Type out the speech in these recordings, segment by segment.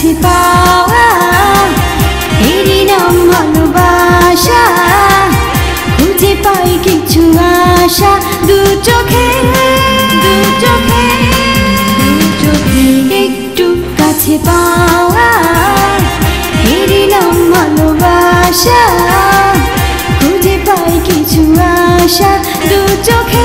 কাছে পাওয়া এরই নাম ভালোবাসা। খুঁজে পাই কিছু আশা দু চোখে একটু কাছে পাওয়া এরই নাম ভালোবাসা। খুঁজে পাই কিছু আশা দু চোখে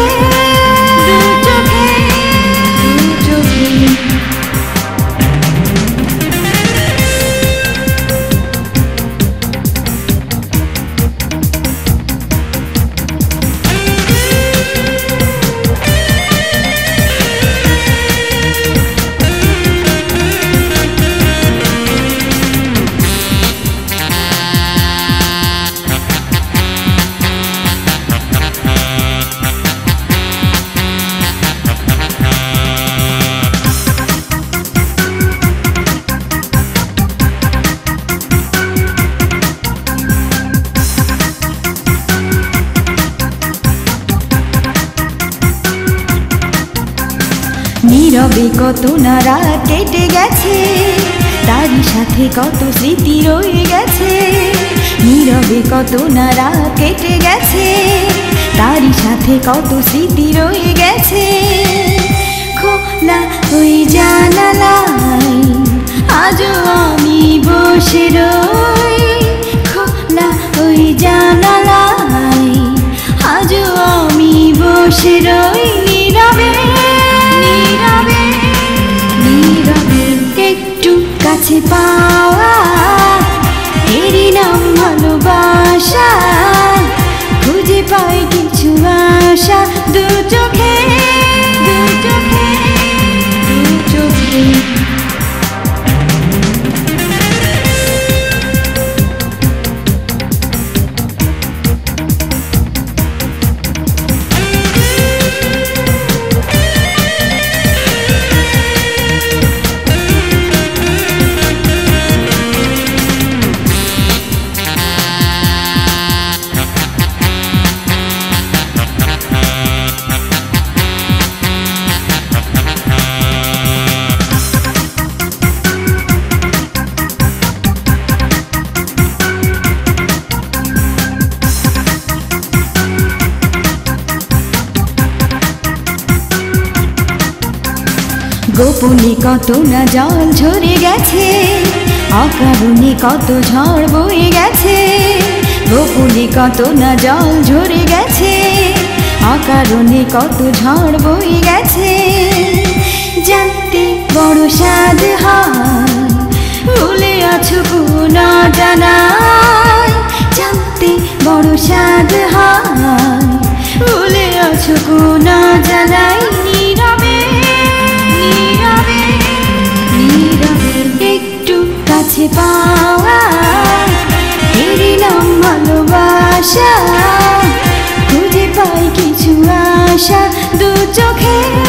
নীরবে কত না রাত কেটে গেছে, তারই সাথে কত স্মৃতি রয়ে গেছে। নীরবে কত না রাত কেটে গেছে, তারই সাথে কত স্মৃতি রয়ে গেছে। খোলা ওই জানালায় আজও আমি বসে রই। খোলা ওই জানালায় আজও আমি বসে রই। নীরবে একটু কাছে পাওয়া এরই নাম ভালোবাসা। খুঁজে পাই কিছু আশা দু চোখে গোপনে কত না জল ঝরে গেছে, অকারণে কত ঝড় বয়ে গেছে। গোপনে কত না জল ঝরে গেছে, অকারণে কত ঝড় বয়ে গেছে। জানতে বড় স্বাদ হয়, ভুলে আছো কোন জানায়। জানতে বড় স্বাদ হয়, ভুলে আছো কোন জানাই। একটু কাছে পাওয়া এরই নাম ভালোবাসা। খুঁজে পাই কিছু আশা দু চোখে